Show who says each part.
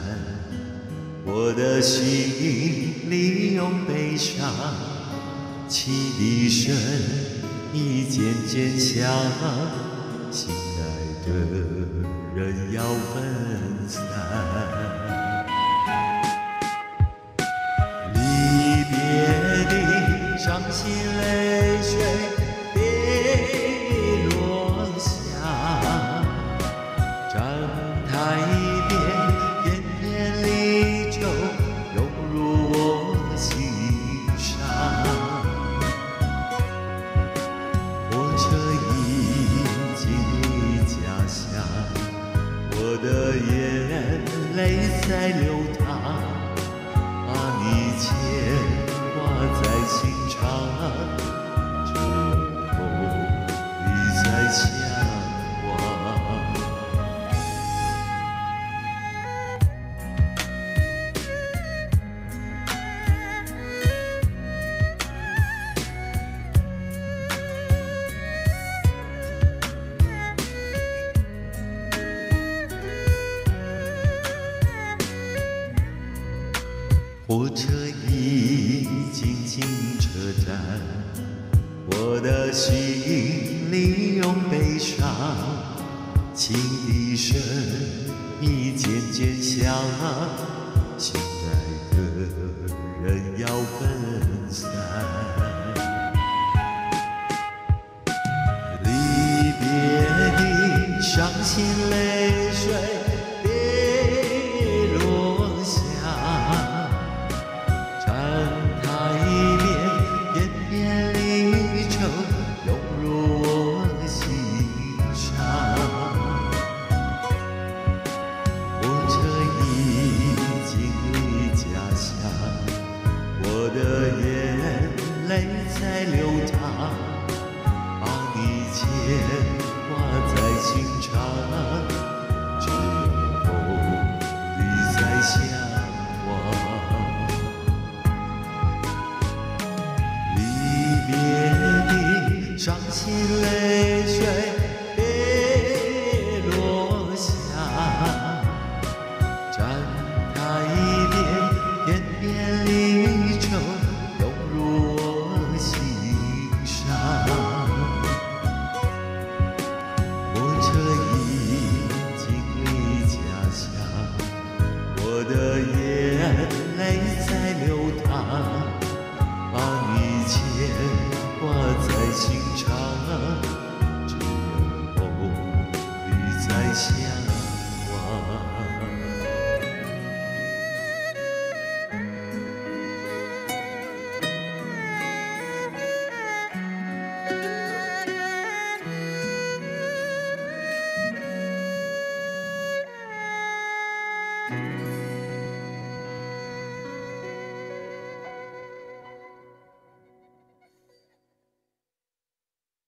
Speaker 1: 我的心里用悲伤汽笛声已渐渐响，心爱的人要分散。离别的伤心泪水跌落下，站台边片片离愁涌入我心上。火车已经离家乡，我的眼泪在流淌，把你牵挂在心上，之后你再相望。火车已经进车站，我的心里用悲伤，汽笛声已渐渐响，心爱的人要分散。离别的伤心泪水跌落下，站台边片片离愁涌入我心上。火车已经离家乡，我的眼泪在流淌，把你牵挂在心上，之后你再相望。离别的伤心泪水跌落下，站台边片片离愁涌入我心上。火车已经离家乡，我的眼泪在流淌，把你牵挂在心上，之后你再相